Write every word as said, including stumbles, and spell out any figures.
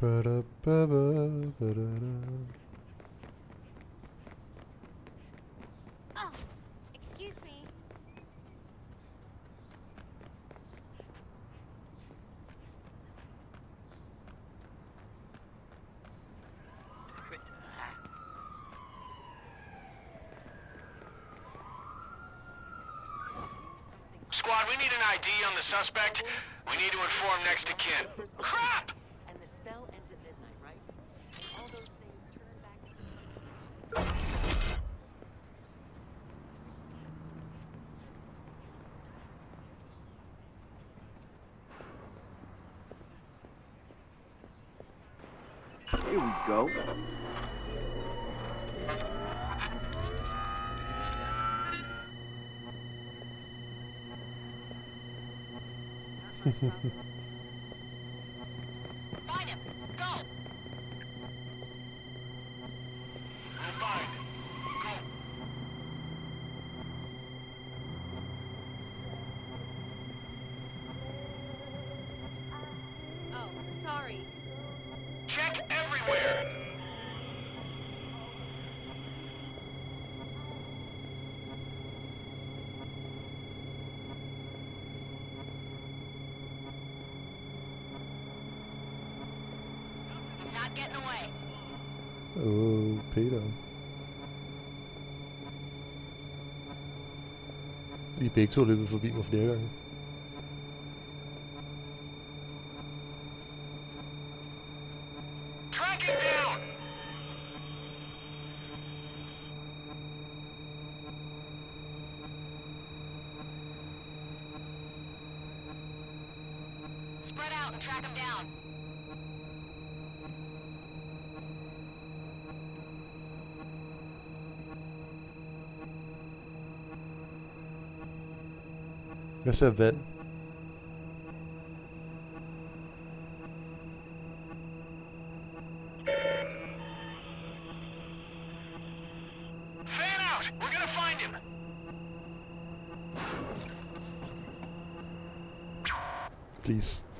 Oh, excuse me. Squad, we need an I D on the suspect. We need to inform next to kin. Crap! And the spell ends at midnight, right? And all those things turn back into... Here we go. Find him. Go. We'll find. Go. Oh, sorry. Check everywhere. He's not getting away. Åh, Peter. I er begge to løbet forbi mig flere gange. Track it down. Spread out and track him down. Jeg ser vand. Fan out. We're gonna find him. Please.